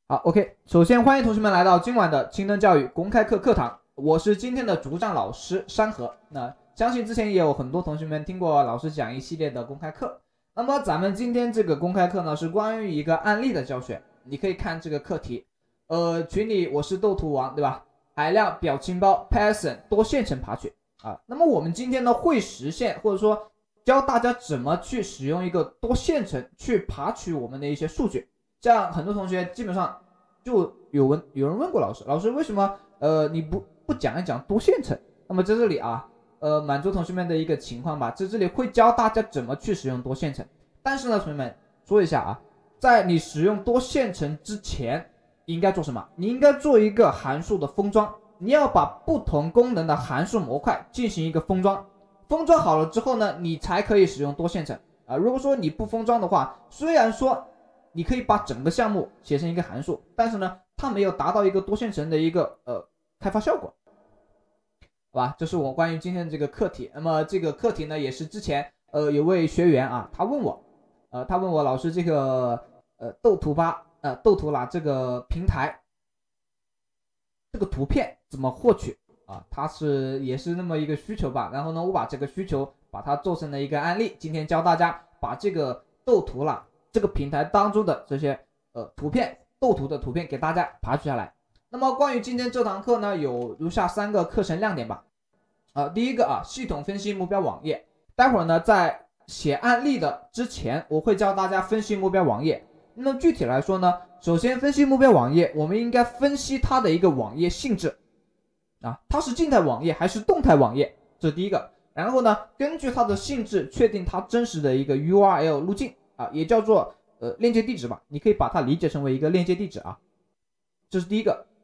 好，OK，首先欢迎同学们来到今晚的青灯教育公开课课堂，我是今天的主讲老师山河。那相信之前也有很多同学们听过老师讲一系列的公开课。那么咱们今天这个公开课呢，是关于一个案例的教学。你可以看这个课题，群里我是斗图王，对吧？海量表情包 Python 多线程爬取啊。那么我们今天呢会实现，或者说教大家怎么去使用一个多线程去爬取我们的一些数据。这样很多同学基本上就有人问过老师，老师为什么你不讲一讲多线程？那么在这里啊，满足同学们的一个情况吧，在这里会教大家怎么去使用多线程。但是呢，同学们说一下啊，在你使用多线程之前，应该做什么？你应该做一个函数的封装，你要把不同功能的函数模块进行一个封装，封装好了之后呢，你才可以使用多线程啊。如果说你不封装的话，虽然说你可以把整个项目写成一个函数，但是呢，它没有达到一个多线程的一个开发效果，好吧？这是我关于今天的这个课题。那么这个课题呢，也是之前有位学员啊，他问我老师这个斗图啦这个平台这个图片怎么获取啊？他也是那么一个需求吧。然后呢，我把这个需求把它做成了一个案例，今天教大家把这个斗图啦这个平台当中的这些图片斗图的图片给大家爬取下来。那么关于今天这堂课呢，有如下3个课程亮点吧。第一个啊，系统分析目标网页。待会儿呢，在写案例的之前，我会教大家分析目标网页。那么具体来说呢，首先分析目标网页，我们应该分析它的一个网页性质啊，它是静态网页还是动态网页，这是第一个。然后呢，根据它的性质确定它真实的一个 URL 路径啊，也叫做链接地址吧，你可以把它理解成为一个链接地址啊，这是第一个。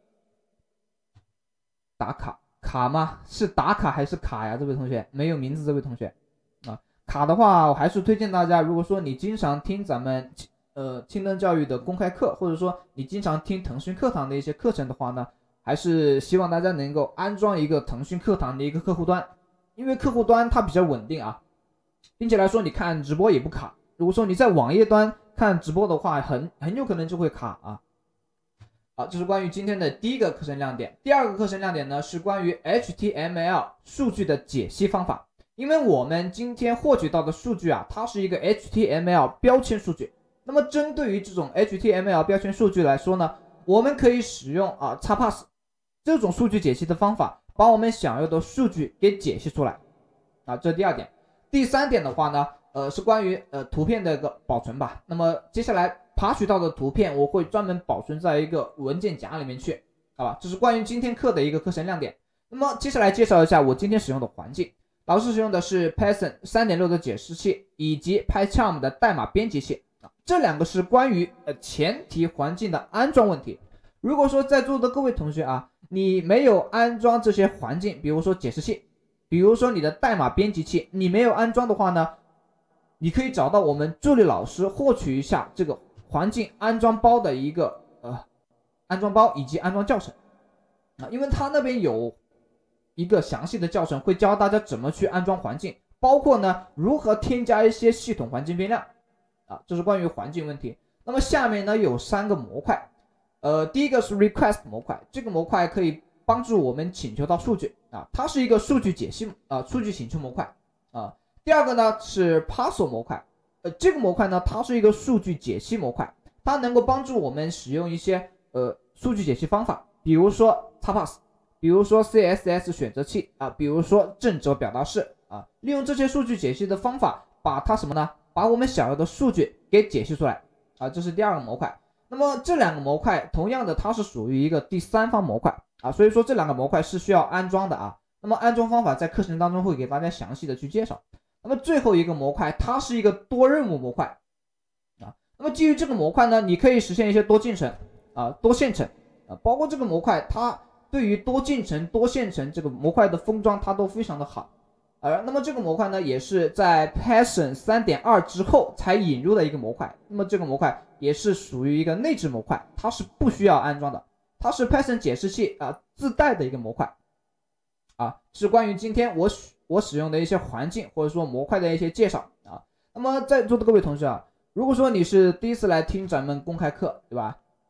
打卡吗？是打卡还是卡呀？这位同学没有名字，这位同学啊，卡的话，我还是推荐大家，如果说你经常听咱们青灯教育的公开课，或者说你经常听腾讯课堂的一些课程的话呢，还是希望大家能够安装一个腾讯课堂的一个客户端，因为客户端它比较稳定啊，并且来说你看直播也不卡。如果说你在网页端看直播的话，很有可能就会卡啊。好，这是关于今天的第一个课程亮点。第二个课程亮点呢，是关于 HTML 数据的解析方法。因为我们今天获取到的数据啊，它是一个 HTML 标签数据。那么针对于这种 HTML 标签数据来说呢，我们可以使用XPath 这种数据解析的方法，把我们想要的数据给解析出来啊。这是第二点。第三点的话呢，是关于图片的一个保存吧。那么接下来爬取到的图片，我会专门保存在一个文件夹里面去，好吧？这是关于今天课的一个课程亮点。那么接下来介绍一下我今天使用的环境，老师使用的是 Python 3.6的解释器以及 PyCharm 的代码编辑器，这两个是关于前提环境的安装问题。如果说在座的各位同学啊，你没有安装这些环境，比如说解释器，比如说你的代码编辑器，你没有安装的话呢，你可以找到我们助理老师获取一下这个环境安装包的一个安装包以及安装教程啊，因为他那边有一个详细的教程，会教大家怎么去安装环境，包括呢如何添加一些系统环境变量啊，这是关于环境问题。那么下面呢有3个模块，第一个是 request 模块，这个模块可以帮助我们请求到数据啊，它是一个数据解析数据请求模块啊。第二个呢是 parser 模块，这个模块呢它是一个数据解析模块，它能够帮助我们使用一些数据解析方法，比如说 XPath， 比如说 CSS 选择器啊，比如说正则表达式啊，利用这些数据解析的方法，把它什么呢？把我们想要的数据给解析出来啊，这是第2个模块。那么这2个模块同样的，它是属于一个第3方模块啊，所以说这2个模块是需要安装的啊。那么安装方法在课程当中会给大家详细的去介绍。那么最后一个模块，它是一个多任务模块啊。那么基于这个模块呢，你可以实现一些多进程多线程啊，包括这个模块，它对于多进程、多线程这个模块的封装，它都非常的好。那么这个模块呢，也是在 Python 3.2 之后才引入的一个模块。那么这个模块也是属于一个内置模块，它是不需要安装的，它是 Python 解释器自带的一个模块是关于今天我使用的一些环境或者说模块的一些介绍啊。那么在座的各位同学啊，如果说你是第一次来听咱们公开课，对吧？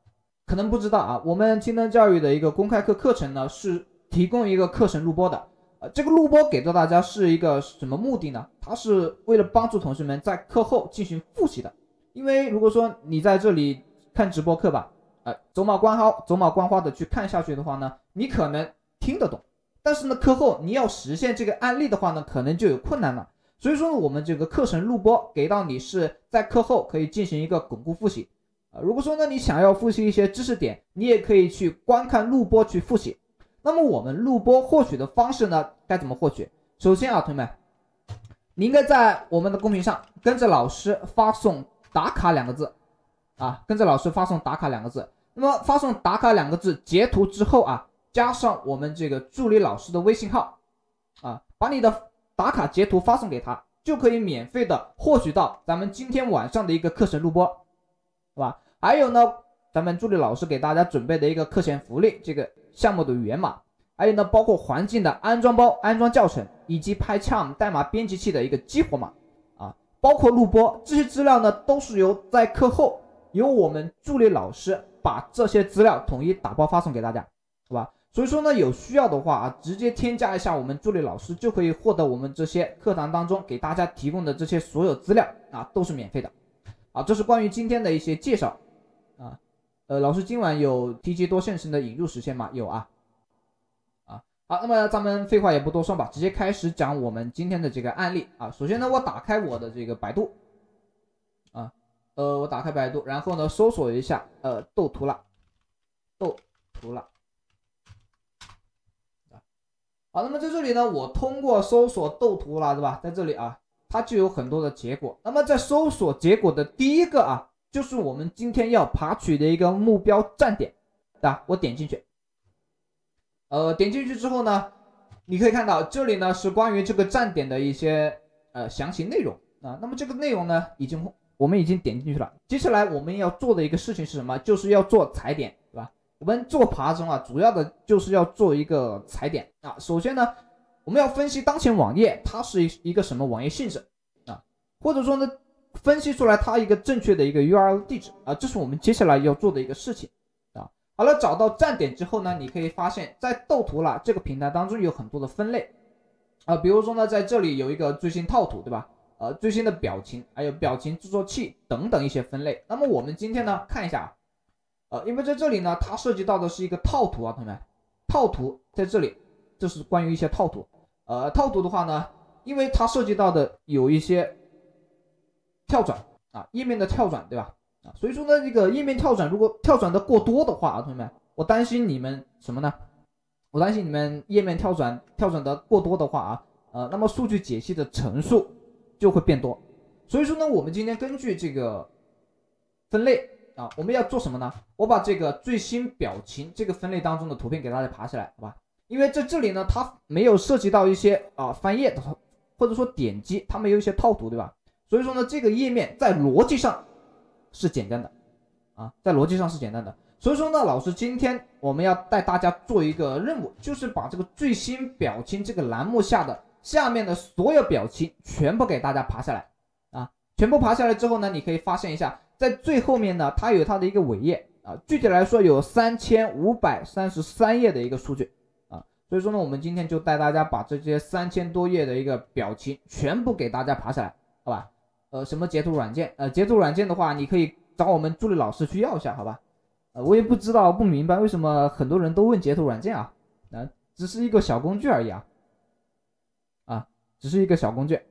可能不知道啊，我们青灯教育的一个公开课课程呢，是提供一个课程录播的。这个录播给到大家是一个什么目的呢？它是为了帮助同学们在课后进行复习的。因为如果说你在这里看直播课吧，走马观花的去看下去的话呢，你可能听得懂，但是呢，课后你要实现这个案例的话呢，可能就有困难了。所以说呢，我们这个课程录播给到你是在课后可以进行一个巩固复习。如果说呢你想要复习一些知识点，你也可以去观看录播去复习。那么我们录播获取的方式呢，该怎么获取？首先啊，同学们，你应该在我们的公屏上跟着老师发送打卡2个字啊，跟着老师发送打卡2个字。那么发送打卡2个字截图之后啊，加上我们这个助理老师的微信号啊，把你的打卡截图发送给他，就可以免费的获取到咱们今天晚上的一个课程录播，好吧？还有呢，咱们助理老师给大家准备的一个课前福利，这个项目的源码，还有呢，包括环境的安装包、安装教程，以及 PyCharm 代码编辑器的一个激活码啊，包括录播，这些资料呢，都是由在课后由我们助理老师把这些资料统一打包发送给大家，好吧？所以说呢，有需要的话啊，直接添加一下我们助理老师，就可以获得我们这些课堂当中给大家提供的这些所有资料啊，都是免费的啊。这是关于今天的一些介绍啊。老师今晚有提及多线程的引入实现吗？有啊。好，那么咱们废话也不多说吧，直接开始讲我们今天的这个案例啊。首先呢，我打开我的这个百度啊，我打开百度，然后呢搜索一下斗图了。好，那么在这里呢，我通过搜索斗图了，对吧？在这里啊，它就有很多的结果。那么在搜索结果的第一个啊，就是我们今天要爬取的一个目标站点，对吧？我点进去，点进去之后呢，你可以看到这里呢是关于这个站点的一些详细内容啊。那么这个内容呢，我们已经点进去了。接下来我们要做的一个事情是什么？就是要做踩点，对吧？我们做爬虫啊，主要的就是要做一个踩点啊。首先呢，我们要分析当前网页它是一个什么网页性质啊，或者说呢，分析出来它一个正确的一个 URL 地址啊，这是我们接下来要做的一个事情啊。好了，找到站点之后呢，你可以发现，在斗图啦这个平台当中有很多的分类啊，比如说呢，在这里有一个最新套图，对吧？最新的表情，还有表情制作器等等一些分类。那么我们今天呢，看一下。因为在这里呢，它涉及到的是一个套图啊，同学们，套图在这里，这是关于一些套图。套图的话呢，因为它涉及到的有一些跳转啊，页面的跳转，对吧？啊，所以说呢，这个页面跳转如果跳转的过多的话啊，同学们，我担心你们什么呢？我担心你们页面跳转的过多的话啊，那么数据解析的层数就会变多。所以说呢，我们今天根据这个分类。我们要做什么呢？我把这个最新表情这个分类当中的图片给大家爬起来，好吧？因为在这里呢，它没有涉及到一些翻页的或者说点击，它没有一些套图，对吧？所以说呢，这个页面在逻辑上是简单的啊，在逻辑上是简单的。所以说呢，老师今天我们要带大家做一个任务，就是把这个最新表情这个栏目下面的所有表情全部给大家爬下来啊，全部爬下来之后呢，你可以发现一下。在最后面呢，它有它的一个尾页啊，具体来说有3533页的一个数据啊，所以说呢，我们今天就带大家把这些3000多页的一个表情全部给大家爬下来，好吧？什么截图软件？截图软件的话，你可以找我们助理老师去要一下，好吧？我也不明白为什么很多人都问截图软件啊，只是一个小工具而已啊，只是一个小工具。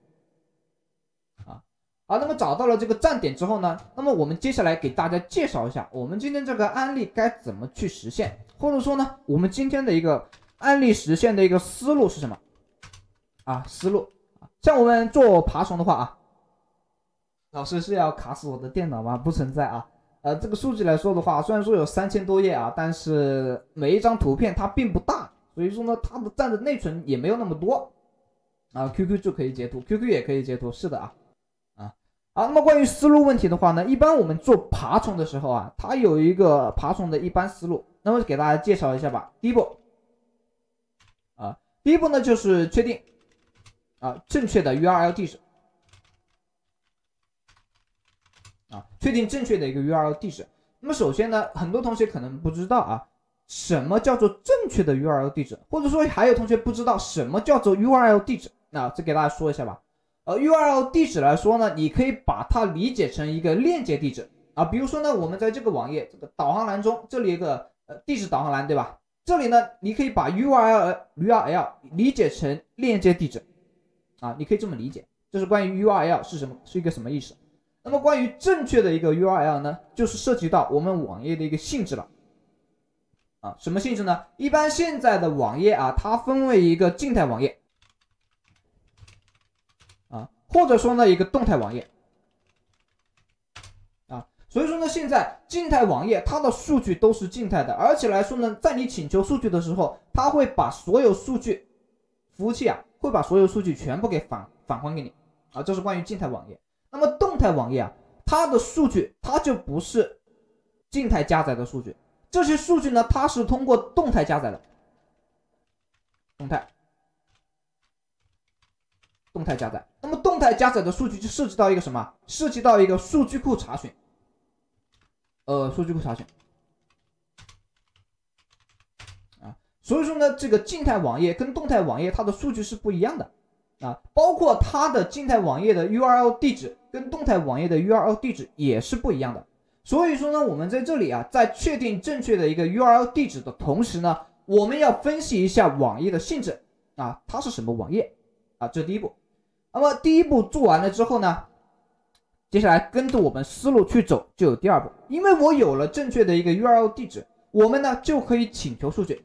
好，那么找到了这个站点之后呢，那么我们接下来给大家介绍一下我们今天这个案例该怎么去实现，或者说呢，我们今天的一个案例实现的一个思路是什么啊？思路像我们做爬虫的话啊，老师是要卡死我的电脑吗？不存在啊。这个数据来说的话，虽然说有3000多页啊，但是每一张图片它并不大，所以说呢，它的占的内存也没有那么多啊。QQ 就可以截图 ，QQ 也可以截图，是的啊。好，那么关于思路问题的话呢，一般我们做爬虫的时候啊，它有一个爬虫的一般思路，那么给大家介绍一下吧。第一步呢就是确定正确的 URL 地址确定正确的一个 URL 地址。 那么首先呢，很多同学可能不知道啊，什么叫做正确的 URL 地址，或者说还有同学不知道什么叫做 URL 地址。那这给大家说一下吧。URL 地址来说呢，你可以把它理解成一个链接地址啊。比如说呢，我们在这个网页这个导航栏中，这里有个地址导航栏，对吧？这里呢，你可以把 URL 理解成链接地址啊，你可以这么理解。这是关于 URL 是什么，是一个什么意思。那么关于正确的一个 URL 呢，就是涉及到我们网页的一个性质了啊。什么性质呢？一般现在的网页啊，它分为一个静态网页啊，或者说呢一个动态网页啊。所以说呢，现在静态网页它的数据都是静态的，而且来说呢，在你请求数据的时候，它会把所有数据，服务器啊会把所有数据全部给返还给你啊。这是关于静态网页。那么动态网页啊，它的数据它就不是静态加载的数据，这些数据呢，它是通过动态加载的，动态加载。那么动态加载的数据就涉及到一个什么？涉及到一个数据库查询，数据库查询啊。所以说呢，这个静态网页跟动态网页它的数据是不一样的啊，包括它的静态网页的 URL 地址跟动态网页的 URL 地址也是不一样的。所以说呢，我们在这里啊，在确定正确的一个 URL 地址的同时呢，我们要分析一下网页的性质啊，它是什么网页啊，这是第一步。那么第一步做完了之后呢，接下来跟着我们思路去走，就有第二步。因为我有了正确的一个 URL 地址，我们呢就可以请求数据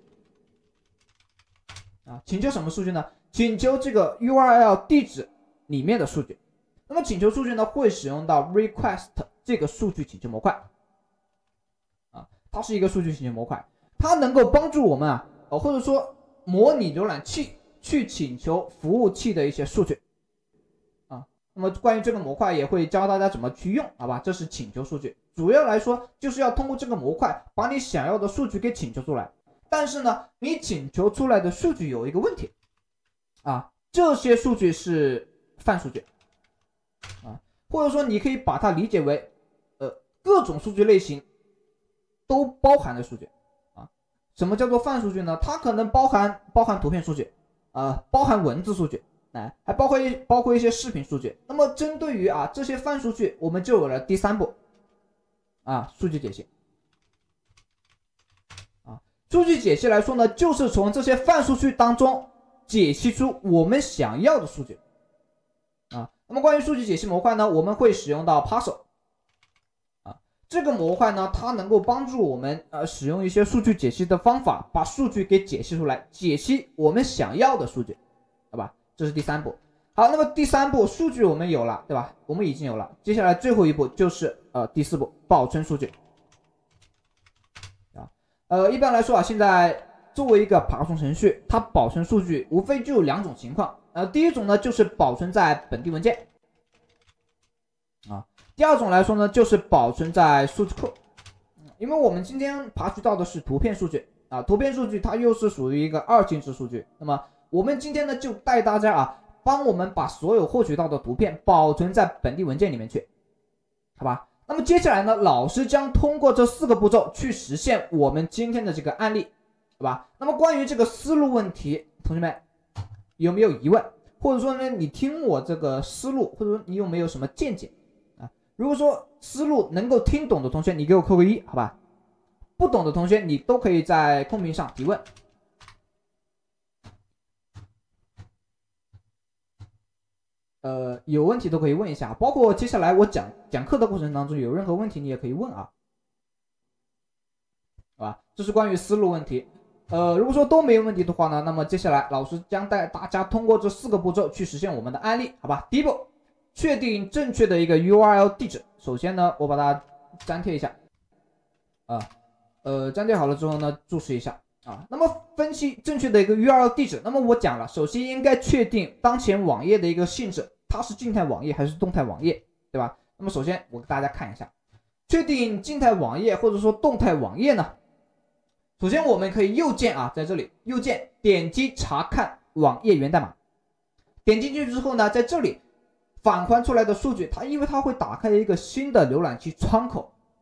啊，请求什么数据呢？请求这个 URL 地址里面的数据。那么请求数据呢，会使用到 request 这个数据请求模块啊，它是一个数据请求模块，它能够帮助我们啊，或者说模拟浏览器去请求服务器的一些数据啊。那么关于这个模块也会教大家怎么去用，好吧？这是请求数据，主要来说就是要通过这个模块把你想要的数据给请求出来。但是呢，你请求出来的数据有一个问题啊，这些数据是泛数据啊，或者说你可以把它理解为各种数据类型都包含的数据啊。什么叫做泛数据呢？它可能包含图片数据包含文字数据，还包括一些视频数据。那么针对于这些泛数据，我们就有了第三步啊，数据解析啊。数据解析来说呢，就是从这些泛数据当中解析出我们想要的数据啊。那么关于数据解析模块呢，我们会使用到 Parser 啊，这个模块呢，它能够帮助我们使用一些数据解析的方法，把数据给解析出来，解析我们想要的数据，好吧？这是第三步。好，那么第三步数据我们有了，对吧？我们已经有了，接下来最后一步就是第四步保存数据啊。一般来说现在作为一个爬虫程序，它保存数据无非就有两种情况。第一种呢就是保存在本地文件啊，第二种来说呢就是保存在数据库。因为我们今天爬取到的是图片数据啊，图片数据它又是属于一个二进制数据。那么我们今天呢就带大家帮我们把所有获取到的图片保存在本地文件里面去，好吧？那么接下来呢，老师将通过这4个步骤去实现我们今天的这个案例，好吧？那么关于这个思路问题，同学们有没有疑问？或者说呢，你听我这个思路，或者说你有没有什么见解啊？如果说思路能够听懂的同学，你给我扣个1，好吧？不懂的同学，你都可以在公屏上提问。有问题都可以问一下，包括接下来我讲课的过程当中，有任何问题你也可以问啊，好吧？这是关于思路问题。如果说都没有问题的话呢，那么接下来老师将带大家通过这4个步骤去实现我们的案例，好吧？第一步，确定正确的一个 URL 地址。首先呢，我把它粘贴一下粘贴好了之后呢，注释一下啊。那么分析正确的一个 URL 地址，那么我讲了，首先应该确定当前网页的一个性质，它是静态网页还是动态网页，对吧？那么首先我给大家看一下，确定静态网页或者说动态网页呢，首先我们可以右键在这里右键点击查看网页源代码，点进去之后呢，在这里返还出来的数据，因为它会打开一个新的浏览器窗口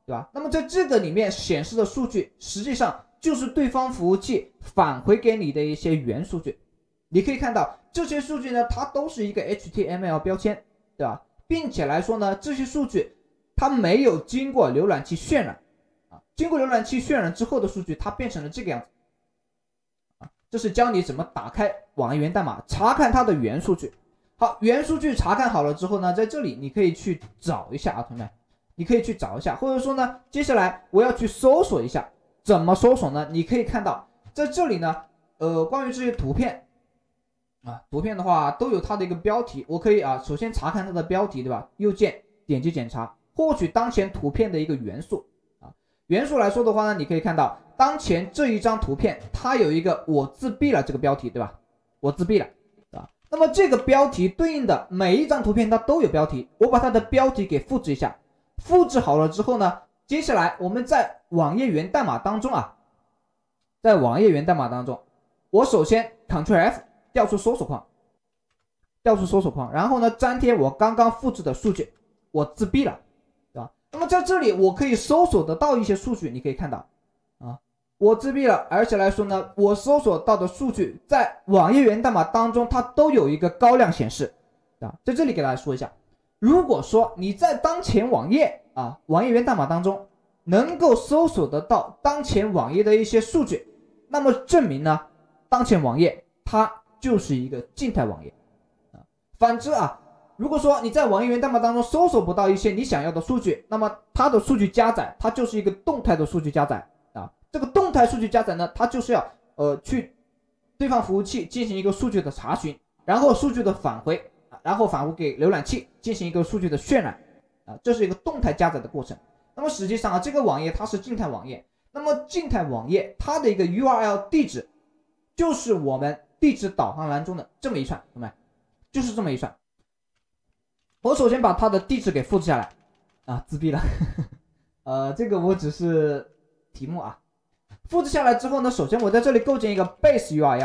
对吧？那么在这个里面显示的数据，实际上就是对方服务器返回给你的一些原数据。你可以看到这些数据呢，它都是一个 HTML 标签，对吧？并且来说呢，这些数据它没有经过浏览器渲染啊，经过浏览器渲染之后的数据，它变成了这个样子啊。这是教你怎么打开网页源代码，查看它的原数据。好，原数据查看好了之后呢，在这里你可以去找一下啊，同学们，你可以去找一下，或者说呢，接下来我要去搜索一下，怎么搜索呢？你可以看到在这里呢，关于这些图片啊，图片的话都有它的一个标题，我可以啊，首先查看它的标题，对吧？右键点击检查，获取当前图片的一个元素啊。元素来说的话呢，你可以看到当前这一张图片它有一个我自闭了这个标题，对吧？我自闭了。那么这个标题对应的每一张图片它都有标题，我把它的标题给复制一下，复制好了之后呢，接下来我们在网页源代码当中啊，在网页源代码当中，我首先 Ctrl F 调出搜索框，然后呢粘贴我刚刚复制的数据，我自闭了，对吧？那么在这里我可以搜索得到一些数据，你可以看到啊，我自闭了，而且来说呢，我搜索到的数据在网页源代码当中它都有一个高亮显示啊。在这里给大家说一下，如果说你在当前网页啊网页源代码当中能够搜索得到当前网页的一些数据，那么证明呢当前网页它就是一个静态网页啊。反之啊，如果说你在网页源代码当中搜索不到一些你想要的数据，那么它的数据加载它就是一个动态的数据加载啊。这个动态数据加载呢，它就是要去对方服务器进行一个数据的查询，然后数据的返回，然后返回给浏览器进行一个数据的渲染啊，这是一个动态加载的过程。那么实际上啊，这个网页它是静态网页，那么静态网页它的一个 URL 地址就是我们地址导航栏中的这么一串，懂没？就是这么一串。我首先把它的地址给复制下来啊，自闭了这个我只是题目啊。复制下来之后呢，首先我在这里构建一个 base URL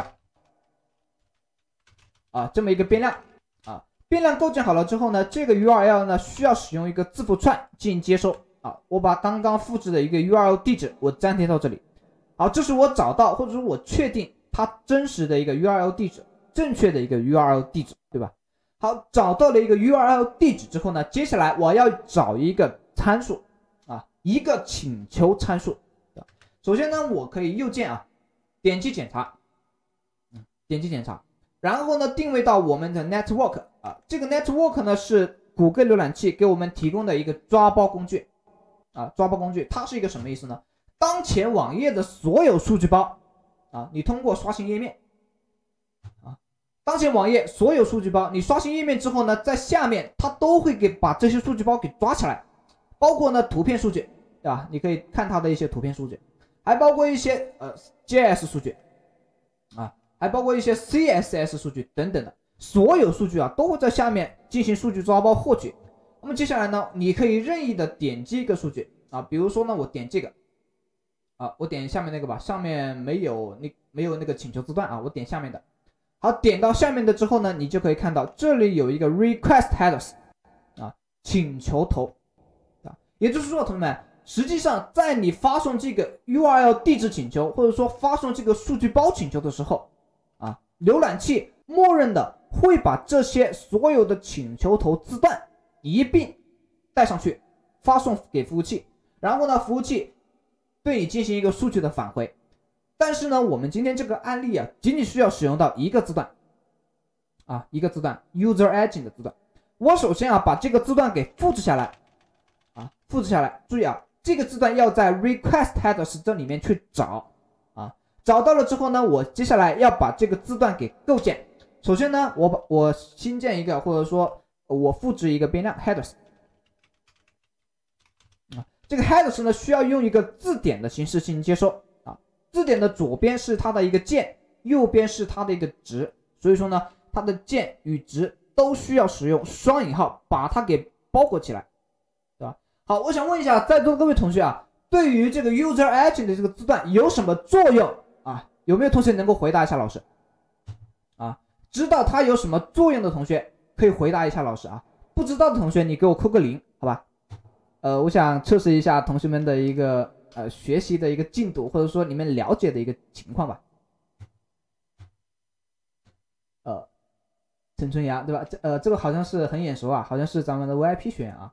啊，这么一个变量啊，变量构建好了之后呢，这个 URL 呢需要使用一个字符串进行接收啊。我把刚刚复制的一个 URL 地址我粘贴到这里，好，这是我找到或者说我确定它真实的一个 URL 地址，正确的一个 URL 地址，对吧？好，找到了一个 URL 地址之后呢，接下来我要找一个参数啊，一个请求参数。首先呢，我可以右键啊，点击检查，然后呢定位到我们的 network 啊，这个 network 呢是谷歌浏览器给我们提供的一个抓包工具啊，抓包工具它是一个什么意思呢？当前网页的所有数据包啊，你通过刷新页面啊，当前网页所有数据包，你刷新页面之后呢，在下面它都会把这些数据包给抓起来，包括呢图片数据，对吧？你可以看它的一些图片数据。还包括一些JS 数据啊，还包括一些 CSS 数据等等的，所有数据啊都会在下面进行数据抓包获取。那么接下来呢，你可以任意的点击一个数据啊，比如说呢，我点这个啊，我点下面那个吧，上面没有那个请求字段啊，我点下面的。好，点到下面的之后呢，你就可以看到这里有一个 request headers 啊，请求头啊，也就是说，同学们。实际上，在你发送这个 URL 地址请求，或者说发送这个数据包请求的时候，啊，浏览器默认的会把这些所有的请求头字段一并带上去，发送给服务器，然后呢，服务器对你进行一个数据的返回。但是呢，我们今天这个案例啊，仅仅需要使用到一个字段，啊，一个字段 user agent 的字段。我首先啊，把这个字段给复制下来，啊，复制下来，注意啊。这个字段要在 request headers 这里面去找啊，找到了之后呢，我接下来要把这个字段给构建。首先呢，我新建一个，或者说我复制一个变量 headers 啊，这个 headers 呢需要用一个字典的形式进行接收啊，字典的左边是它的一个键，右边是它的一个值，所以说呢，它的键与值都需要使用双引号把它给包裹起来。好，我想问一下在座各位同学啊，对于这个 user agent 的这个字段有什么作用啊？有没有同学能够回答一下老师？啊，知道它有什么作用的同学可以回答一下老师啊。不知道的同学你给我扣个0，好吧？ 我想测试一下同学们的一个学习的一个进度，或者说你们了解的一个情况吧。陈春阳对吧？这个好像是很眼熟啊，好像是咱们的 VIP 学员啊。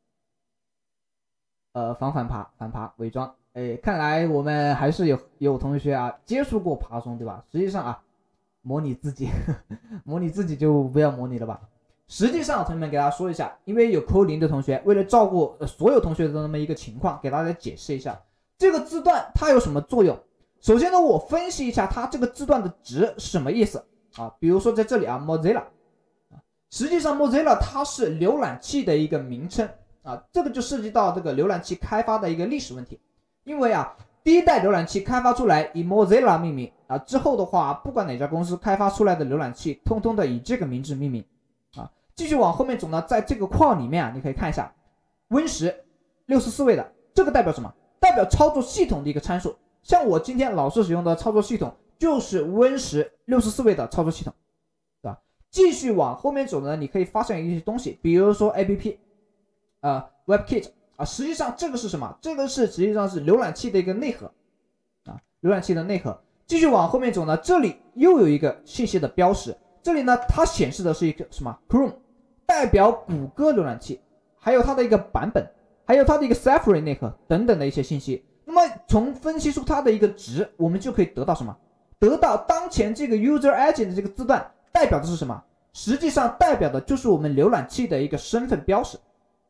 反爬伪装，看来我们还是有同学啊接触过爬虫对吧？实际上啊，模拟自己模拟自己就不要模拟了吧。实际上同学们给大家说一下，因为有扣0的同学，为了照顾所有同学的那么一个情况，给大家解释一下这个字段它有什么作用。首先呢，我分析一下它这个字段的值是什么意思啊？比如说在这里啊 Mozilla， 实际上 Mozilla 它是浏览器的一个名称啊，这个就涉及到这个浏览器开发的一个历史问题。因为啊，第一代浏览器开发出来以 Mozilla 命名啊，之后的话，不管哪家公司开发出来的浏览器，通通的以这个名字命名啊。继续往后面走呢，在这个框里面啊，你可以看一下 Win10 64位的，这个代表什么？代表操作系统的一个参数。像我今天老师使用的操作系统就是 Win10 64位的操作系统，对吧？继续往后面走呢，你可以发现一些东西，比如说 APP WebKit 啊，实际上这个是什么？这个是实际上是浏览器的一个内核啊，浏览器的内核。继续往后面走呢，这里又有一个信息的标识，这里呢它显示的是一个什么 Chrome， 代表谷歌浏览器，还有它的一个版本，还有它的一个 Safari 内核等等的一些信息。那么从分析出它的一个值，我们就可以得到什么？得到当前这个 User Agent 的这个字段代表的是什么？实际上代表的就是我们浏览器的一个身份标识。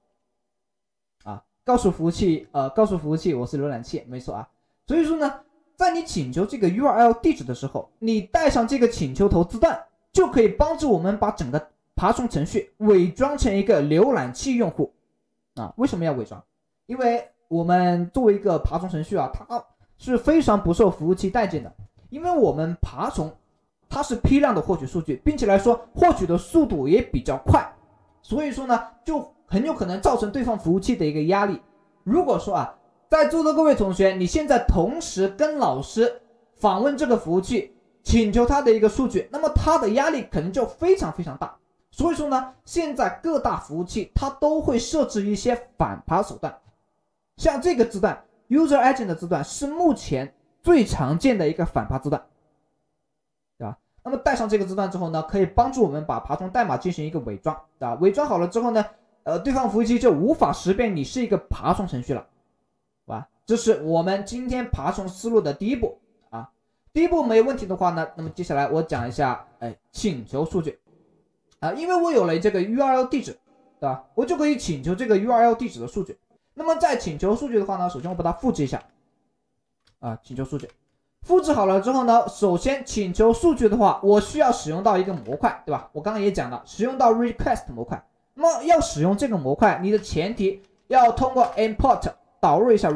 告诉服务器我是浏览器，没错啊。所以说呢，在你请求这个 URL 地址的时候，你带上这个请求头字段，就可以帮助我们把整个爬虫程序伪装成一个浏览器用户啊。为什么要伪装？因为我们作为一个爬虫程序啊，它是非常不受服务器待见的，因为我们爬虫它是批量的获取数据，并且来说获取的速度也比较快，所以说呢，就很有可能造成对方服务器的一个压力。如果说啊，在座的各位同学，你现在同时跟老师访问这个服务器，请求他的一个数据，那么他的压力可能就非常非常大。所以说呢，现在各大服务器它都会设置一些反爬手段，像这个字段 User Agent 的字段是目前最常见的一个反爬字段，对吧？那么带上这个字段之后呢，可以帮助我们把爬虫代码进行一个伪装，对吧？伪装好了之后呢，对方服务器就无法识别你是一个爬虫程序了，好吧？这是我们今天爬虫思路的第一步啊。第一步没有问题的话呢，那么接下来我讲一下，请求数据啊，因为我有了这个 URL 地址，对吧？我就可以请求这个 URL 地址的数据。那么在请求数据的话呢，首先我把它复制一下啊，请求数据。复制好了之后呢，首先请求数据的话，我需要使用到一个模块，对吧？我刚刚也讲了，使用到 request 模块。那么要使用这个模块，你的前提要通过 import 导入一下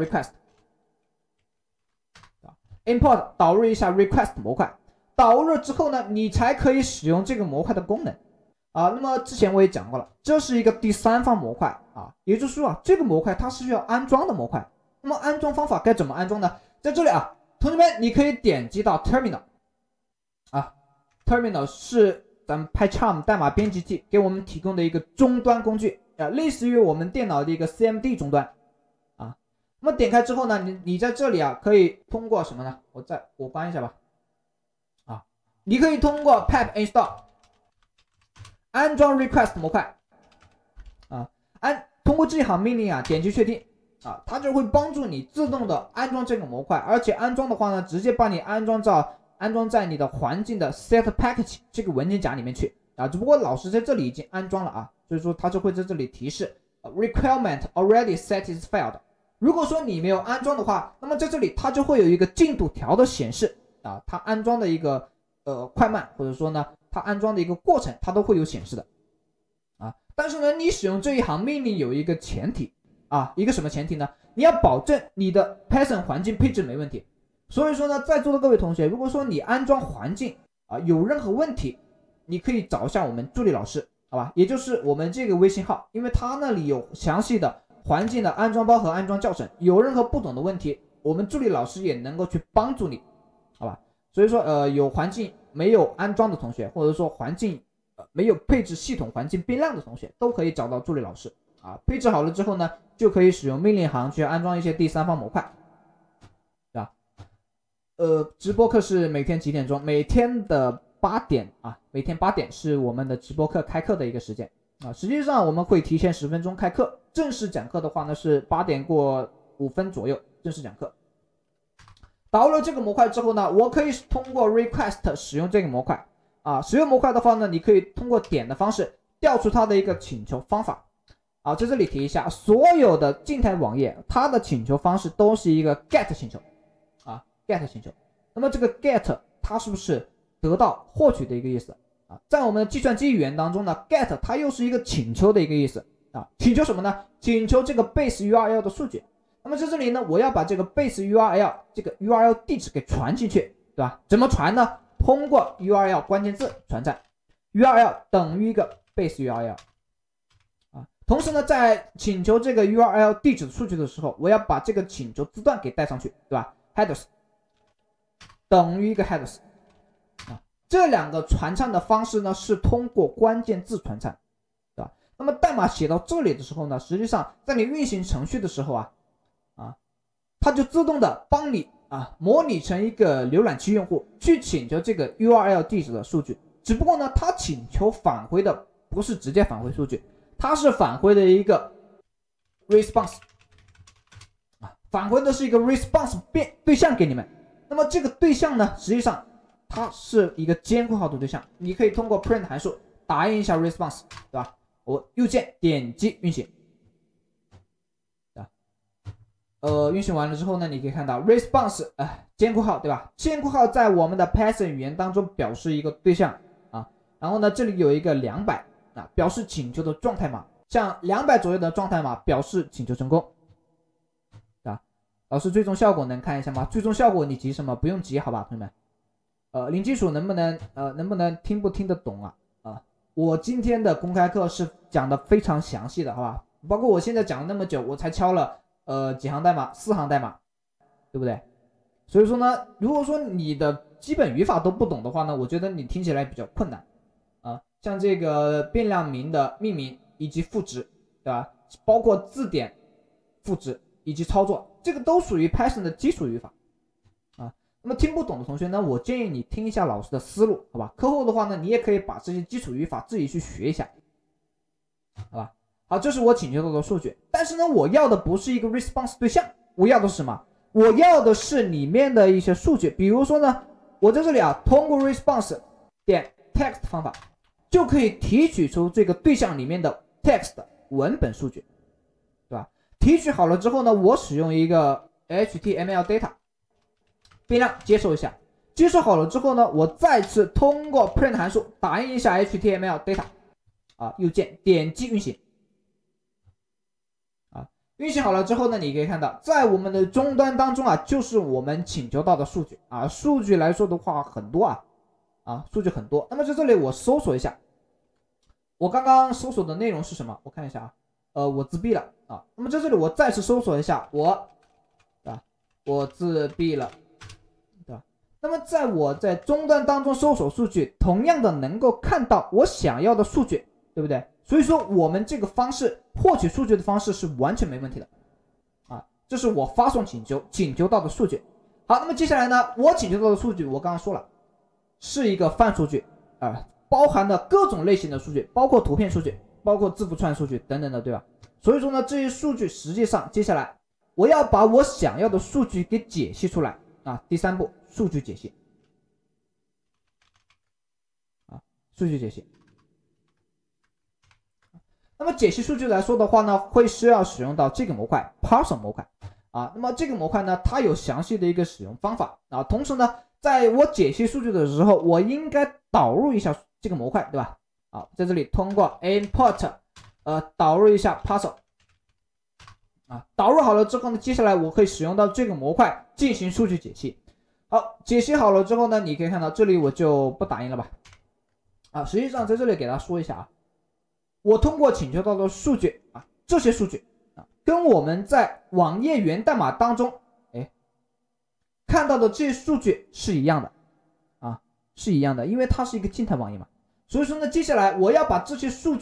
request，import 导入一下 request 模块，导入了之后呢，你才可以使用这个模块的功能啊。那么之前我也讲过了，这是一个第三方模块啊，也就是说啊，这个模块它是需要安装的模块。那么安装方法该怎么安装呢？在这里啊，同学们你可以点击到 terminal 啊 ，terminal 是咱们 PyCharm 代码编辑器给我们提供的一个终端工具啊，类似于我们电脑的一个 CMD 终端啊。那么点开之后呢，你在这里啊，可以通过什么呢？我关一下吧啊，你可以通过 pip install 安装 request 模块啊，通过这一行命令啊，点击确定啊，它就会帮助你自动的安装这个模块，而且安装的话呢，直接帮你安装在你的环境的 set package 这个文件夹里面去啊。只不过老师在这里已经安装了啊，所以说它就会在这里提示 requirement already satisfied。如果说你没有安装的话，那么在这里它就会有一个进度条的显示啊，它安装的一个快慢，或者说呢它安装的一个过程，它都会有显示的啊。但是呢，你使用这一行命令有一个前提啊，一个什么前提呢？你要保证你的 Python 环境配置没问题。所以说呢，在座的各位同学，如果说你安装环境啊有任何问题，你可以找一下我们助理老师，好吧？也就是我们这个微信号，因为他那里有详细的环境的安装包和安装教程，有任何不懂的问题，我们助理老师也能够去帮助你，好吧？所以说有环境没有安装的同学，或者说环境没有配置系统环境变量的同学，都可以找到助理老师配置好了之后呢，就可以使用命令行去安装一些第三方模块，对吧？直播课是每天几点钟？每天的8点每天8点是我们的直播课开课的一个时间实际上我们会提前10分钟开课，正式讲课的话呢是8点过5分左右正式讲课。导入了这个模块之后呢，我可以通过 request 使用这个模块使用模块的话呢，你可以通过点的方式调出它的一个请求方法在这里提一下，所有的静态网页它的请求方式都是一个 get 请求get 请求。那么这个 get 它是不是得到获取的一个意思在我们的计算机语言当中呢 get 它又是一个请求的一个意思请求什么呢？请求这个 base URL 的数据。那么在这里呢，我要把这个 base URL 这个 URL 地址给传进去，对吧？怎么传呢？通过 URL 关键字传赞 URL 等于一个 base URL同时呢，在请求这个 URL 地址数据的时候，我要把这个请求字段给带上去，对吧？ headers 等于一个 headers这两个传唱的方式呢是通过关键字传唱，对吧？那么代码写到这里的时候呢，实际上在你运行程序的时候它就自动的帮你模拟成一个浏览器用户去请求这个 URL 地址的数据，只不过呢，它请求返回的不是直接返回数据，它是返回的一个 response返回的是一个 response 对象给你们。那么这个对象呢，实际上它是一个监控号的对象，你可以通过 print 函数打印一下 response， 对吧？我右键点击运行运行完了之后呢，你可以看到 response 监控号，对吧？监控号在我们的 Python 语言当中表示一个对象然后呢这里有一个200表示请求的状态码，像200左右的状态码表示请求成功老师最终效果能看一下吗？最终效果你急什么？不用急好吧同学们零基础能不能听不听得懂我今天的公开课是讲的非常详细的好吧，包括我现在讲了那么久，我才敲了几行代码，4行代码，对不对？所以说呢，如果说你的基本语法都不懂的话呢，我觉得你听起来比较困难像这个变量名的命名以及赋值，对吧？包括字典赋值以及操作，这个都属于 Python 的基础语法那么听不懂的同学呢，我建议你听一下老师的思路，好吧？课后的话呢，你也可以把这些基础语法自己去学一下，好吧？好，这是我请求到的数据，但是呢，我要的不是一个 response 对象，我要的是什么？我要的是里面的一些数据，比如说呢，我在这里通过 response 点 text 方法，就可以提取出这个对象里面的 text 文本数据，对吧？提取好了之后呢，我使用一个 HTML data 变量接收一下，接收好了之后呢，我再次通过 print 函数打印一下 HTML data 右键点击运行运行好了之后呢，你可以看到在我们的终端当中就是我们请求到的数据数据来说的话很多数据很多。那么在这里我搜索一下，我刚刚搜索的内容是什么？我看一下我自闭了那么在这里我再次搜索一下我自闭了，对吧？那么在终端当中搜索数据，同样的能够看到我想要的数据，对不对？所以说我们这个方式获取数据的方式是完全没问题的这是我发送请求到的数据。好，那么接下来呢，我请求到的数据我刚刚说了是一个泛数据包含了各种类型的数据，包括图片数据，包括字符串数据等等的，对吧？所以说呢，这些数据实际上接下来我要把我想要的数据给解析出来第3步数据解析数据解析。那么解析数据来说的话呢，会需要使用到这个模块 parser 模块那么这个模块呢，它有详细的一个使用方法同时呢，在我解析数据的时候，我应该导入一下这个模块，对吧？在这里通过 import 导入一下 parser导入好了之后呢，接下来我可以使用到这个模块进行数据解析。好，解析好了之后呢，你可以看到这里我就不打印了吧实际上在这里给大家说一下我通过请求到的数据这些数据跟我们在网页源代码当中看到的这些数据是一样的是一样的，因为它是一个静态网页嘛。所以说呢，接下来我要把这些数据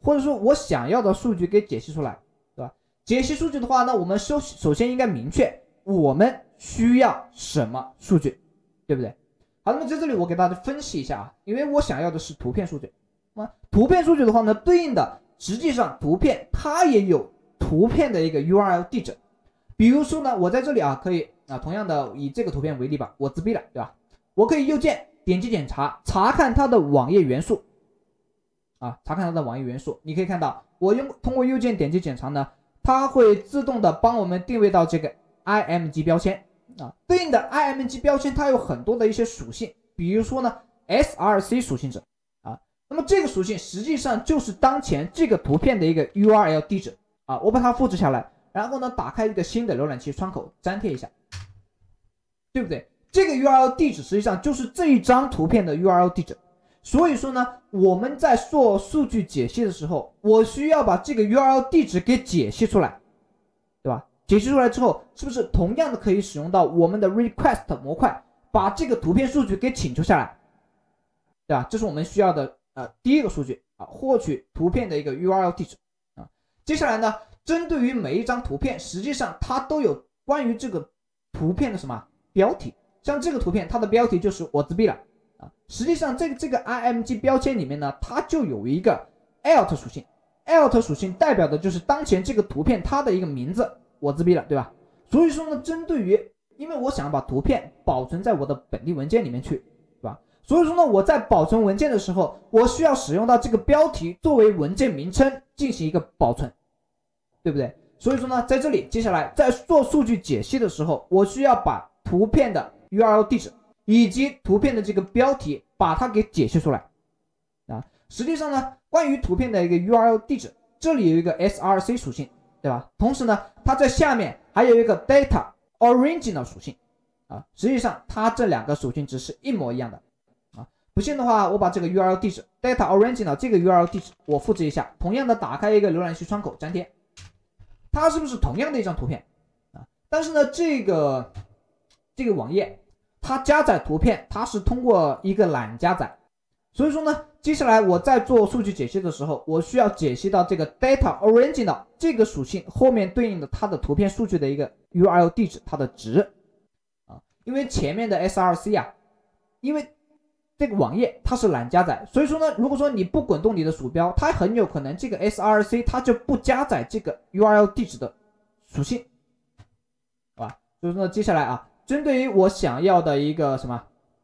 或者说我想要的数据给解析出来，对吧？解析数据的话呢，我们首先应该明确我们需要什么数据，对不对？好，那么在这里我给大家分析一下啊，因为我想要的是图片数据。那么图片数据的话呢，对应的实际上图片它也有图片的一个 URL 地址。比如说呢，我在这里啊可以同样的以这个图片为例吧，我自闭了，对吧？我可以右键点击检查，查看它的网页元素查看它的网页元素。你可以看到我通过右键点击检查呢，它会自动的帮我们定位到这个 IMG 标签对应的 IMG 标签它有很多的一些属性，比如说呢 SRC 属性值那么这个属性实际上就是当前这个图片的一个 URL 地址我把它复制下来，然后呢打开一个新的浏览器窗口粘贴一下，对不对？这个 URL 地址实际上就是这一张图片的 URL 地址。所以说呢，我们在做数据解析的时候，我需要把这个 URL 地址给解析出来，对吧？解析出来之后，是不是同样的可以使用到我们的 request 模块，把这个图片数据给请求下来，对吧？这是我们需要的第一个数据获取图片的一个 URL 地址接下来呢，针对于每一张图片，实际上它都有关于这个图片的什么标题，像这个图片它的标题就是我自闭了实际上这个 IMG 标签里面呢，它就有一个 alt 属性 alt 属性代表的就是当前这个图片它的一个名字，我自闭了，对吧？所以说呢，针对于因为我想把图片保存在我的本地文件里面去，对吧？所以说呢，我在保存文件的时候，我需要使用到这个标题作为文件名称进行一个保存，对不对？所以说呢，在这里接下来在做数据解析的时候，我需要把图片的 URL 地址以及图片的这个标题把它给解析出来实际上呢，关于图片的一个 URL 地址，这里有一个 SRC 属性，对吧？同时呢，它在下面还有一个 data original 属性实际上它这两个属性值是一模一样的不信的话，我把这个 URL 地址 data original 这个 URL 地址我复制一下，同样的打开一个浏览器窗口粘贴，它是不是同样的一张图片但是呢，这个网页它加载图片它是通过一个懒加载，所以说呢，接下来我在做数据解析的时候，我需要解析到这个 data original 这个属性后面对应的它的图片数据的一个 URL 地址它的值因为前面的 SRC 因为这个网页它是懒加载，所以说呢，如果说你不滚动你的鼠标，它很有可能这个 SRC 它就不加载这个 URL 地址的属性好吧？所以说呢，接下来针对于我想要的一个什么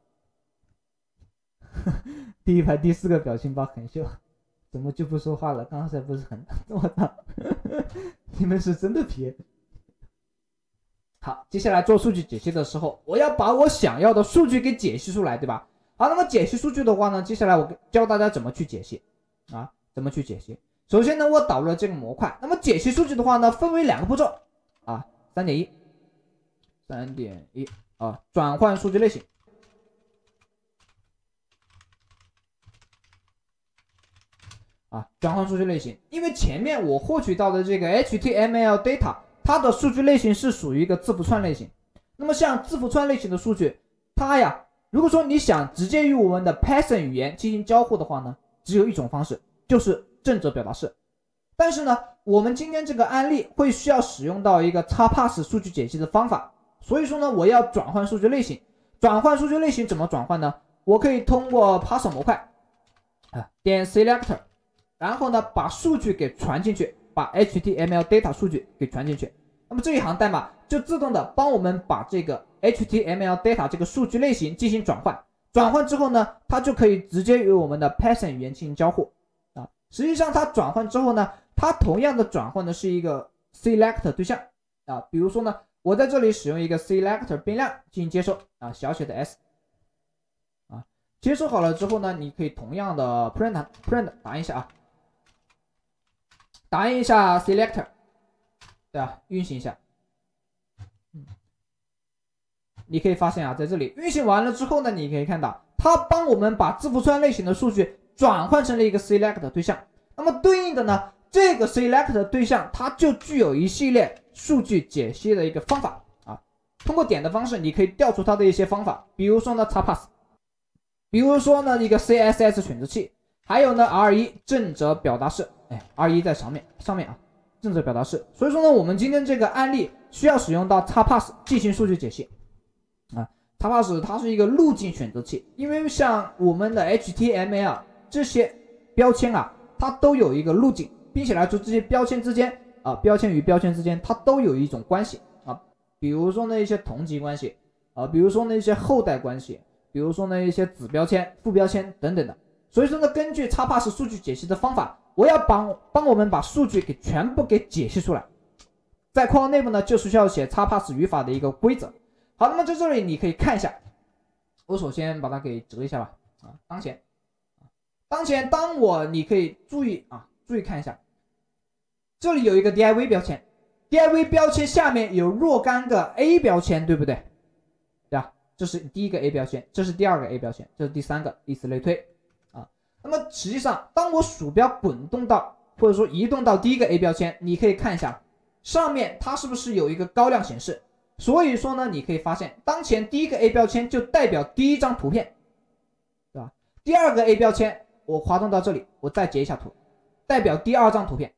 第一排第4个表情包很秀，怎么就不说话了？刚才不是很我操你们是真的皮好，接下来做数据解析的时候，我要把我想要的数据给解析出来，对吧？好，那么解析数据的话呢，接下来我教大家怎么去解析怎么去解析。首先呢，我导入了这个模块，那么解析数据的话呢，分为2个步骤3.1转换数据类型转换数据类型，因为前面我获取到的这个 HTML data 它的数据类型是属于一个字符串类型，那么像字符串类型的数据，它如果说你想直接与我们的 Python 语言进行交互的话呢，只有一种方式，就是正则表达式。但是呢，我们今天这个案例会需要使用到一个 XPath 数据解析的方法，所以说呢，我要转换数据类型。转换数据类型怎么转换呢？我可以通过 Parser 模块点 Selector， 然后呢把数据给传进去，把 HTML data 数据给传进去。那么这一行代码就自动的帮我们把这个 HTML data 这个数据类型进行转换，转换之后呢，它就可以直接与我们的 Python 语言进行交互实际上它转换之后呢，它同样的转换的是一个 select 对象比如说呢，我在这里使用一个 select 变量进行接收小写的 s接收好了之后呢，你可以同样的 print 打印一下打印一下 selector， 对运行一下，你可以发现在这里运行完了之后呢，你可以看到它帮我们把字符串类型的数据转换成了一个 select 对象。那么对应的呢，这个 select 对象它就具有一系列数据解析的一个方法通过点的方式，你可以调出它的一些方法，比如说呢 XPath， 比如说呢一个 CSS 选择器，还有呢 R1 正则表达式 ，R1在上面啊，正则表达式。所以说呢，我们今天这个案例需要使用到 XPath 进行数据解析啊。XPath 它是一个路径选择器，因为像我们的 HTML 这些标签啊，它都有一个路径，并且来说这些标签之间啊，标签与标签之间它都有一种关系啊，比如说那一些同级关系啊，比如说那一些后代关系，比如说那一些子标签、副标签等等的。所以说呢，根据 XPath 数据解析的方法，我要帮我们把数据全部解析出来。在括号内部呢，就需要写 XPath 语法的一个规则。好，那么在这里你可以看一下，我首先把它给折一下吧。啊，当前，你可以注意看一下，这里有一个 div 标签 ，div 标签下面有若干个 a 标签，对不对？对吧？这是第一个 a 标签，这是第二个 a 标签，这是第三个，以此类推。那么实际上，当我鼠标滚动到或者说移动到第一个 A 标签，你可以看一下上面它是不是有一个高亮显示。所以说呢，你可以发现当前第一个 A 标签就代表第一张图片，对吧？第二个 A 标签我滑动到这里，我再截一下图，代表第二张图片，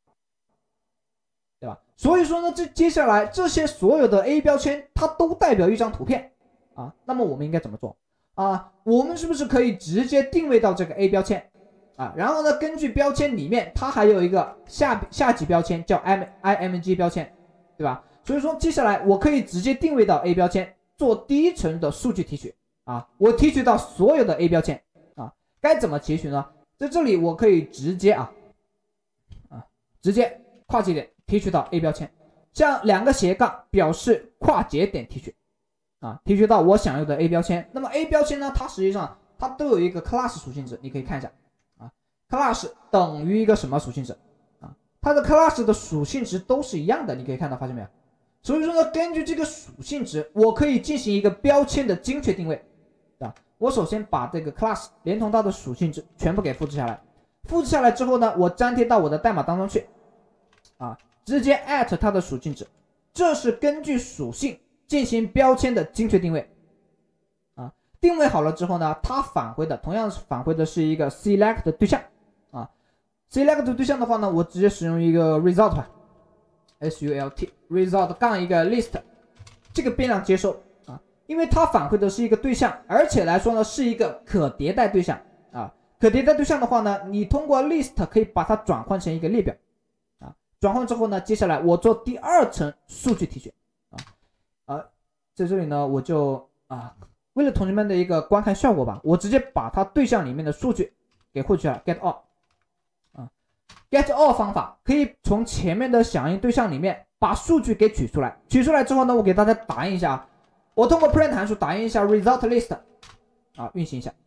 对吧？所以说呢，接下来这些所有的 A 标签它都代表一张图片啊。那么我们应该怎么做？我们是不是可以直接定位到这个 A 标签啊？然后呢，根据标签里面它还有一个下级标签叫 img 标签，对吧？所以说接下来我可以直接定位到 A 标签，做第一层的数据提取啊。我提取到所有的 A 标签啊，该怎么提取呢？在这里我可以直接直接跨节点提取到 A 标签，像2个斜杠表示跨节点提取。提取到我想要的 A 标签。那么 A 标签呢，它实际上它都有一个 class 属性值，你可以看一下class 等于一个什么属性值它的 class 的属性值都是一样的，你可以看到，发现没有？所以说呢，根据这个属性值，我可以进行一个标签的精确定位我首先把这个 class 连同它的属性值全部给复制下来，复制下来之后呢，我粘贴到我的代码当中去直接 at 它的属性值，这是根据属性进行标签的精确定位定位好了之后呢，它同样返回的是一个 select 对象select 对象的话呢，我直接使用一个 result 吧 sult result 杠一个 list， 这个变量接收因为它返回的是一个对象，而且来说呢是一个可迭代对象可迭代对象的话呢，你通过 list 可以把它转换成一个列表转换之后呢，接下来我做第二层数据提取在这里呢，我就为了同学们的一个观看效果吧，我直接把它对象里面的数据给获取了 get all get all 方法可以从前面的响应对象里面把数据给取出来，取出来之后呢，我给大家打印一下我通过 print 函数打印一下 result list 运行一下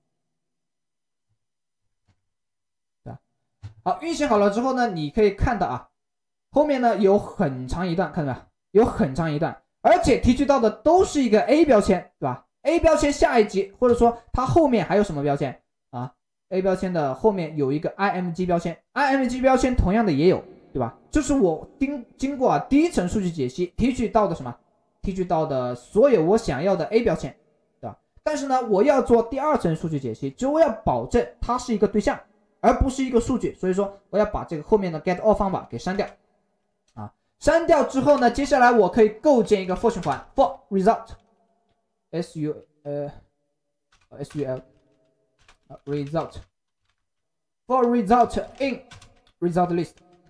好，运行好了之后呢，你可以看到后面呢有很长一段，看到没有？有很长一段，而且提取到的都是一个 A 标签，对吧 ？A 标签下一级，或者说它后面还有什么标签？A 标签的后面有一个 img 标签 ，img 标签同样的也有，对吧？这是我经过第一层数据解析提取到的什么？提取到的所有我想要的 A 标签，对吧？但是呢，我要做第二层数据解析，就我要保证它是一个对象，而不是一个数据，所以说我要把这个后面的 get all 方法给删掉删掉之后呢，接下来我可以构建一个 for 循环 for result sul result for result in result list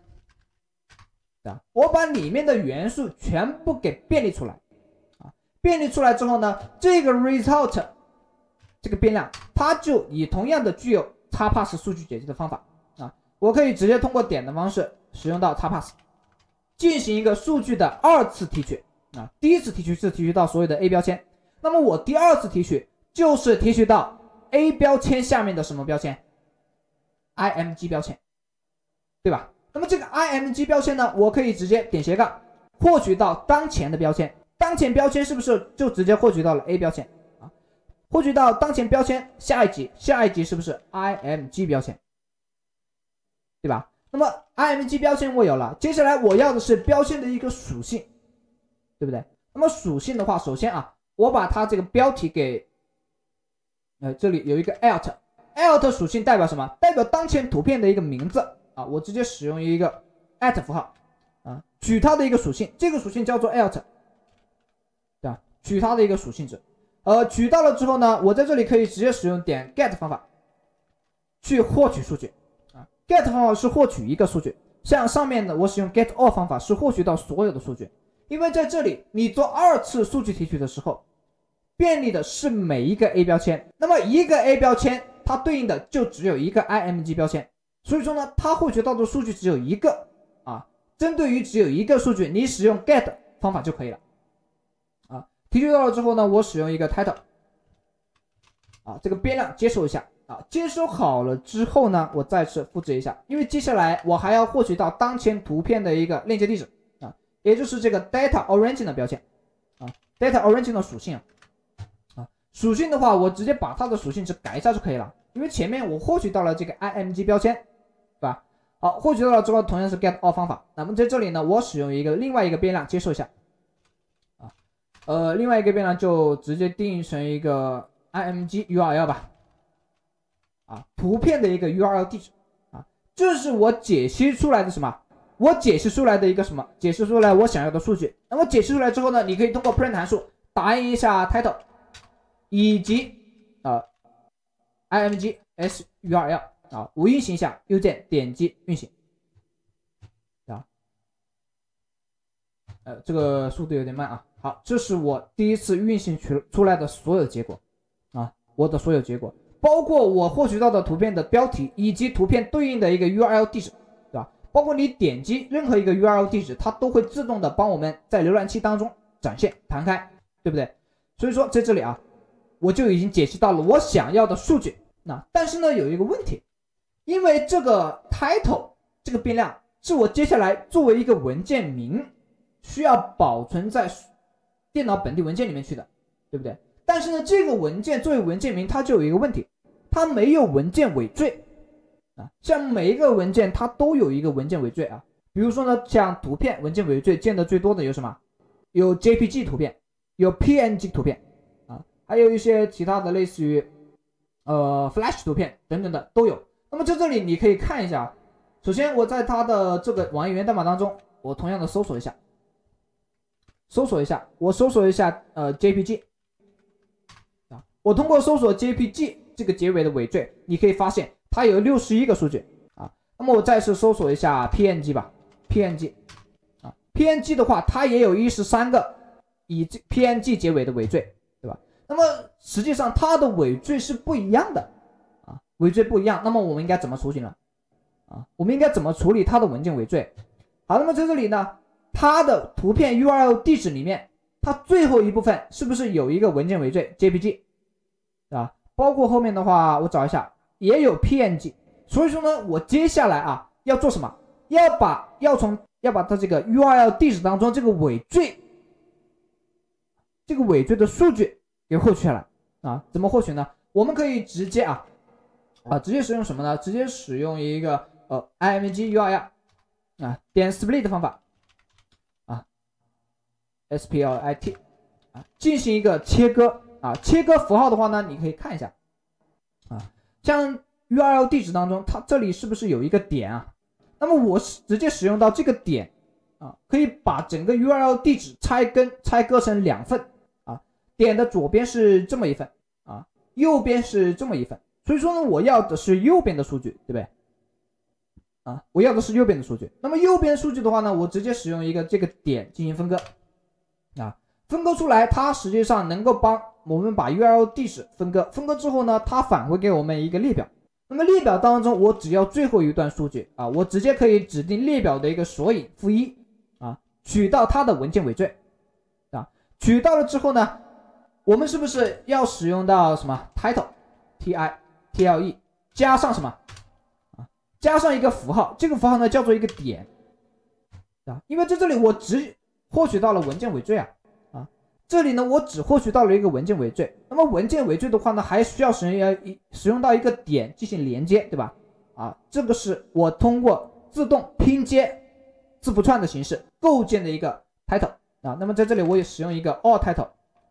我把里面的元素全部给便利出来便利出来之后呢，这个 result 这个变量它就也同样的具有 XPath 数据解析的方法我可以直接通过点的方式使用到 XPath进行一个数据的二次提取第一次提取是提取到所有的 A 标签，那么我第二次提取就是提取到 A 标签下面的什么标签 img 标签，对吧？那么这个 img 标签呢，我可以直接点斜杠获取到当前的标签，当前标签是不是就直接获取到了 A 标签获取到当前标签下一级是不是 img 标签，对吧？那么 img 标签我有了，接下来我要的是标签的一个属性，对不对？那么属性的话，首先我把它这个标题给这里有一个 alt 属性代表什么？代表当前图片的一个名字啊，我直接使用一个 at 符号啊，取它的一个属性，这个属性叫做 alt， 对吧？取它的一个属性值，取到了之后呢，我在这里可以直接使用点 get 方法去获取数据啊 ，get 方法是获取一个数据，像上面的我使用 get all 方法是获取到所有的数据，因为在这里你做2次数据提取的时候，便利的是每一个 A 标签，那么一个 A 标签它对应的就只有一个 IMG 标签，所以说呢，它获取到的数据只有一个啊，针对于只有一个数据，你使用 get 方法就可以了啊。提取到了之后呢，我使用一个 title 啊，这个变量接收一下啊，接收好了之后呢，我再次复制一下，因为接下来我还要获取到当前图片的一个链接地址啊，也就是这个 data origin 的标签啊 ，data origin 的属性啊，属性的话，我直接把它的属性值改一下就可以了，因为前面我获取到了这个 IMG 标签，对吧？好，获取到了之后，同样是 get all 方法，那么在这里呢，我使用另外一个变量接收一下啊，另外一个变量就直接定义成一个 IMG URL 吧。啊，图片的一个 URL 地址啊，这是我解析出来的什么？我解析出来的一个什么？解析出来我想要的数据。那么解析出来之后呢，你可以通过 print 函数打印一下 title 以及img s URL 啊，我运行一下，右键点击运行啊，这个速度有点慢啊。好，这是我第一次运行出来的所有结果啊，我的所有结果。包括我获取到的图片的标题以及图片对应的一个 URL 地址，对吧？包括你点击任何一个 URL 地址，它都会自动的帮我们在浏览器当中展现弹开，对不对？所以说在这里啊，我就已经解析到了我想要的数据。那但是呢，有一个问题，因为这个 title 这个变量是我接下来作为一个文件名需要保存在电脑本地文件里面去的，对不对？但是呢，这个文件作为文件名，它就有一个问题。它没有文件尾缀啊，像每一个文件它都有一个文件尾缀啊。比如说呢，像图片文件尾缀见得最多的有什么？有 JPG 图片，有 PNG 图片啊，还有一些其他的类似于Flash 图片等等的都有。那么在这里你可以看一下，首先我在它的这个网页源代码当中，我同样的搜索一下，我搜索一下JPG 啊，我通过搜索 JPG。这个结尾的尾缀，你可以发现它有61个数据啊。那么我再次搜索一下 PNG 吧 ，PNG 啊 ，PNG 的话，它也有13个以 PNG 结尾的尾缀，对吧？那么实际上它的尾缀是不一样的啊，尾缀不一样。那么我们应该怎么处理呢？啊，我们应该怎么处理它的文件尾缀？好，那么在这里呢，它的图片 URL 地址里面，它最后一部分是不是有一个文件尾缀 JPG 啊？包括后面的话，我找一下，也有 PNG， 所以说呢，我接下来啊要做什么？要把它这个 URL 地址当中这个尾缀的数据给获取下来啊？怎么获取呢？我们可以直接直接使用什么呢？直接使用一个img URL 啊点 split 方法啊 split 啊进行一个切割。切割符号的话呢，你可以看一下像 URL 地址当中，它这里是不是有一个点啊？那么我直接使用到这个点可以把整个 URL 地址拆割成2份点的左边是这么一份右边是这么一份，所以说呢，我要的是右边的数据，对不对？我要的是右边的数据。那么右边数据的话呢，我直接使用一个这个点进行分割分割出来，它实际上能够帮我们把 URL 地址分割之后呢，它返回给我们一个列表。那么列表当中，我只要最后一段数据我直接可以指定列表的一个索引-1取到它的文件尾缀取到了之后呢，我们是不是要使用到什么 title TITLE 加上什么加上一个符号，这个符号呢叫做一个点因为在这里我只获取到了文件尾缀这里呢，我只获取到了一个文件尾缀。那么文件尾缀的话呢，还需要使用到一个点进行连接，对吧？这个是我通过自动拼接字符串的形式构建的一个 title 那么在这里我也使用一个 all title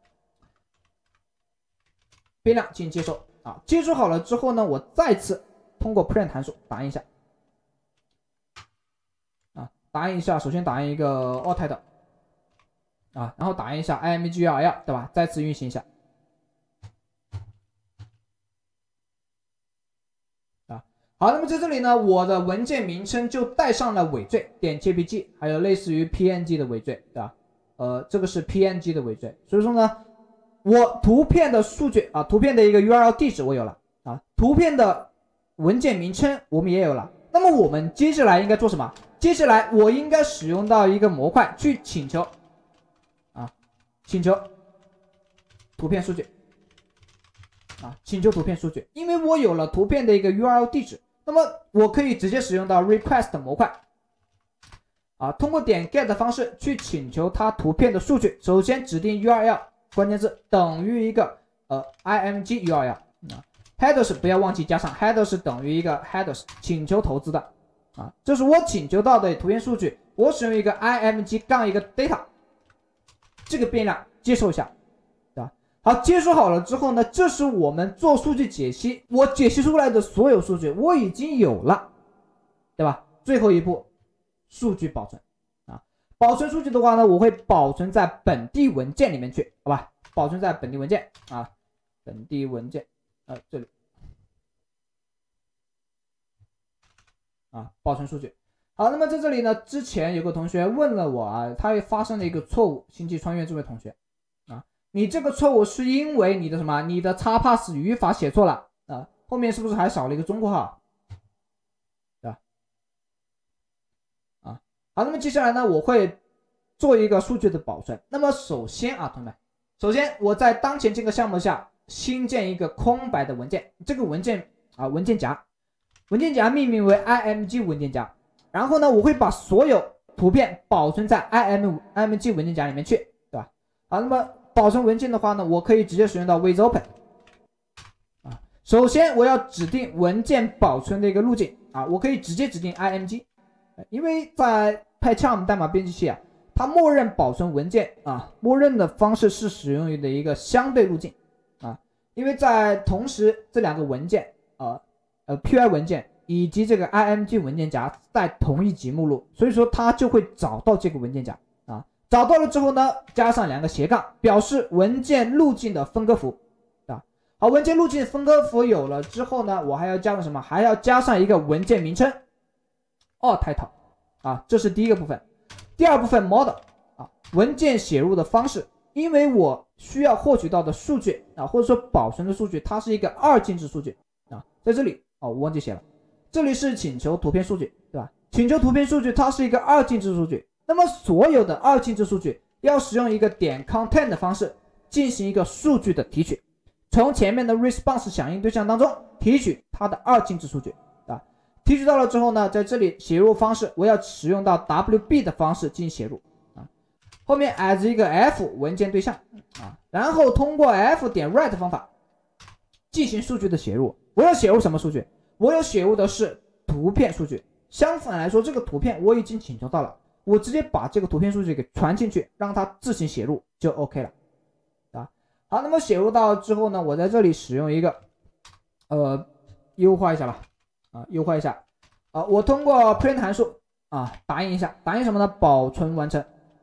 变量进行接收接收好了之后呢，我再次通过 print 函数打印一下打印一下，首先打印一个 alt title 啊，然后打印一下 img_URL 对吧？再次运行一下啊。好，那么在这里呢，我的文件名称就带上了尾缀点 .jpg， 还有类似于 png 的尾缀对吧？这个是 png 的尾缀，所以说呢，我图片的数据啊，图片的一个 URL 地址我有了啊，图片的文件名称我们也有了。那么我们接下来应该做什么？接下来我应该使用到一个模块去请求啊，请求图片数据啊，请求图片数据，因为我有了图片的一个 URL 地址，那么我可以直接使用到 request 模块啊，通过点 get 的方式去请求它图片的数据。首先指定 URL 关键字等于一个img URL 啊。headers 不要忘记加上 headers 等于一个 headers 请求投资的啊，这是我请求到的图片数据，我使用一个 img 杠一个 data 这个变量接收一下，对吧？好，接收好了之后呢，这是我们做数据解析，我解析出来的所有数据我已经有了，对吧？最后一步，数据保存啊，保存数据的话呢，我会保存在本地文件里面去，好吧？保存在本地文件啊，本地文件。这里啊，保存数据。好，那么在这里呢，之前有个同学问了我啊，他也发生了一个错误，星际穿越这位同学啊，你这个错误是因为你的什么？你的 XPath 语法写错了啊，后面是不是还少了一个中括号？对吧？啊，好，那么接下来呢，我会做一个数据的保存。那么首先啊，同学们，首先我在当前这个项目下新建一个空白的文件，这个文件啊，文件夹命名为 img 文件夹，然后呢，我会把所有图片保存在 img 文件夹里面去，对吧？好，那么保存文件的话呢，我可以直接使用到 with open 啊。首先我要指定文件保存的一个路径啊，我可以直接指定 img， 因为在 PyCharm 代码编辑器啊，它默认保存文件啊，默认的方式是使用的一个相对路径。因为在同时这两个文件py 文件以及这个 img 文件夹在同一级目录，所以说它就会找到这个文件夹啊，找到了之后呢，加上两个斜杠表示文件路径的分割符啊。好，文件路径分割符有了之后呢，我还要加上什么？还要加上一个文件名称alt title啊，这是第一个部分。第二部分 model 啊，文件写入的方式。因为我需要获取到的数据啊，或者说保存的数据，它是一个二进制数据啊，在这里我忘记写了，这里是请求图片数据，对吧？请求图片数据它是一个二进制数据，那么所有的二进制数据要使用一个点 content 的方式进行一个数据的提取，从前面的 response 响应对象当中提取它的二进制数据啊，提取到了之后呢，在这里写入方式我要使用到 wb 的方式进行写入。后面 as 一个 f 文件对象啊，然后通过 f 点 write 方法进行数据的写入。我要写入什么数据？我要写入的是图片数据。相反来说，这个图片我已经请求到了，我直接把这个图片数据给传进去，让它自行写入就 OK 了啊。好，那么写入到之后呢，我在这里使用一个优化一下吧啊，优化一下啊，我通过 print 函数啊打印一下，打印什么呢？保存完成。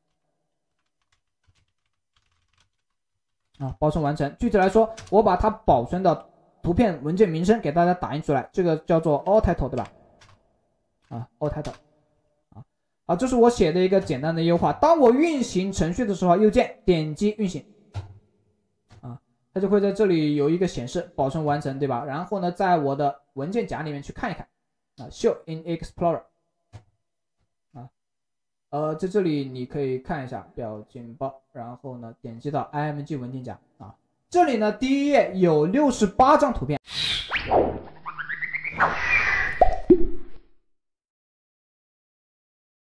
啊，保存完成。具体来说，我把它保存的图片文件名称给大家打印出来，这个叫做 alt title， 对吧？啊 ，alt title， 啊，好，这是我写的一个简单的优化。当我运行程序的时候，右键点击运行，啊，它就会在这里有一个显示保存完成，对吧？然后呢，在我的文件夹里面去看一看，啊 ，show in Explorer。在这里你可以看一下表情包，然后呢点击到 img 文件夹啊，这里呢第一页有68张图片。